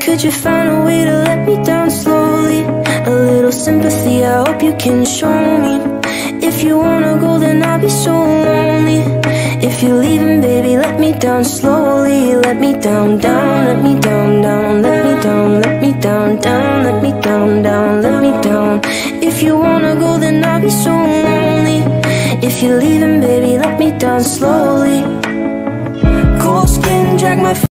Could you find a way to let me down slowly? A little sympathy, I hope you can show me. If you wanna go, then I'll be so lonely. If you're leaving, baby, let me down slowly. Let me down, down, let me down, down. Let me down, let me down, down. Let me down, down, let me down. If you wanna go, then I'll be so lonely. If you're leaving, baby, let me down slowly. Cold skin, drag my